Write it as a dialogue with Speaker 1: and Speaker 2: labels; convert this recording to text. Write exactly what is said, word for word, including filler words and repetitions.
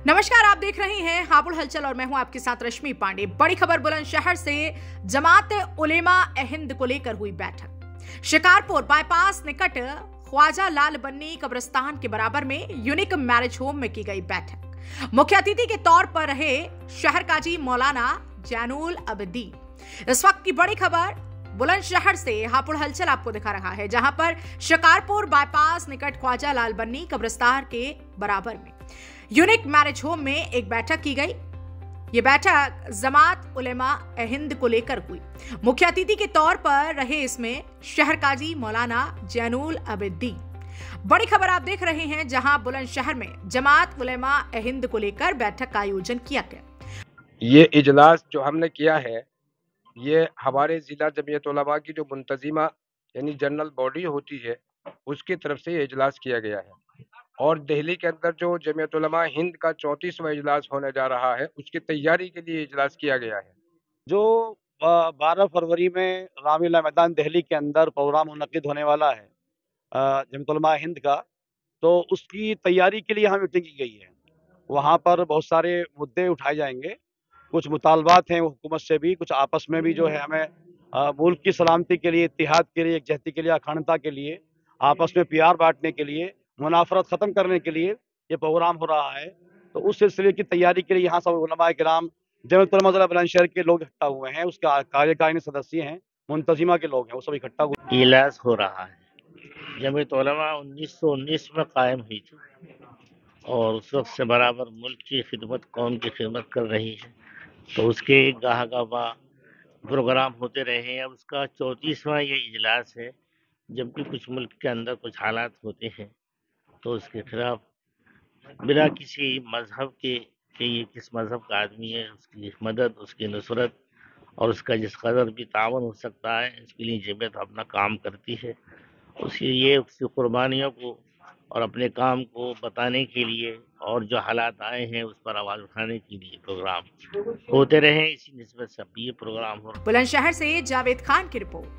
Speaker 1: नमस्कार, आप देख रहे हैं हापुड़ हलचल और मैं हूं आपके साथ रश्मि पांडे। बड़ी खबर बुलंदशहर से जमात उलेमा ए हिंद को लेकर हुई बैठक। शिकारपुर बाईपास निकट ख्वाजा लाल बन्नी कब्रिस्तान के बराबर में यूनिक मैरिज होम में की गई बैठक। मुख्य अतिथि के तौर पर रहे शहर काजी मौलाना जैनुल अबदी। इस वक्त की बड़ी खबर बुलंदशहर से हापुड़ हलचल आपको दिखा रहा है, जहां पर शिकारपुर बाईपास निकट ख्वाजा लाल बन्नी कब्रिस्तान के बराबर में यूनिक मैरिज होम में एक बैठक की गई। ये बैठक जमात उलेमा ए हिंद को लेकर हुई। मुख्य अतिथि के तौर पर रहे इसमें शहर काजी मौलाना जैनुल अबदी। बड़ी खबर आप देख रहे हैं, जहां बुलंदशहर में जमात उलेमा ए हिंद को लेकर बैठक का आयोजन किया गया।
Speaker 2: ये इजलास जो हमने किया है, ये हमारे जिला जमीयत उलमा की जो मुंतजिमा यानी जनरल बॉडी होती है, उसकी तरफ से ये इजलास किया गया है। और दिल्ली के अंदर जो जमीयत उलमा हिंद का चौंतीसवां इजलास होने जा रहा है, उसकी तैयारी के लिए इजलास किया गया है।
Speaker 3: जो बारह फरवरी में रामलीला मैदान दिल्ली के अंदर प्रोग्राम मुनक्किद होने वाला है जमीयत उलमा हिंद का, तो उसकी तैयारी के लिए यहाँ मीटिंग की गई है। वहाँ पर बहुत सारे मुद्दे उठाए जाएंगे। कुछ मुतालबात हैं हुकूमत से भी, कुछ आपस में भी जो है हमें मुल्क की सलामती के लिए, इत्तिहाद के लिए, एकजहती के लिए, अखंडता के लिए, आपस में प्यार बांटने के लिए, मुनाफरत ख़त्म करने के लिए ये प्रोग्राम हो रहा है। तो उस सिलसिले की तैयारी के लिए यहाँ सब उलमा किराम जमीयत उलमा ज़िला बुलंदशहर के लोग इकट्ठा हुए हैं। उसका कार्यकारिणी सदस्य हैं, मुंतजिमा के लोग हैं, वो सब इकट्ठा हुए।
Speaker 4: इजलास हो रहा है। जमीयत उलमा उन्नीस सौ उन्नीस में कायम हुई थी और उस वक्त से बराबर मुल्क की खिदमत, कौम की खिदमत कर रही है। तो उसके गाह गाबा प्रोग्राम होते रहे हैं। अब उसका चौंतीसवां ये इजलास है। जबकि कुछ मुल्क के अंदर कुछ हालात होते हैं तो उसके खिलाफ बिना किसी मजहब के कि ये किस मजहब का आदमी है, उसकी मदद, उसकी नुसरत और उसका जिस कदर भी तावन हो सकता है, इसके लिए जमीयत अपना काम करती है। उसकी ये उसकी कुर्बानियों को और अपने काम को बताने के लिए और जो हालात आए हैं उस पर आवाज उठाने के लिए प्रोग्राम होते रहे। इसी निस्बत से ये प्रोग्राम हो रहा है।
Speaker 1: बुलंदशहर से जावेद खान की रिपोर्ट।